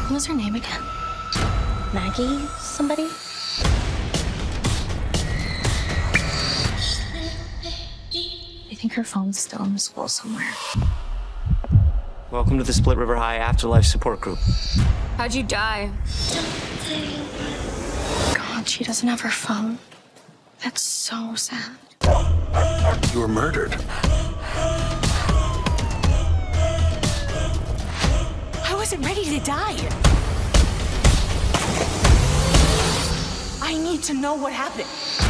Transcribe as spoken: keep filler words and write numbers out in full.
What was her name again? Maggie somebody? I think her phone's still in the school somewhere. Welcome to the Split River High Afterlife Support Group. How'd you die? God, she doesn't have her phone. That's so sad. You were murdered. I wasn't ready to die. I need to know what happened.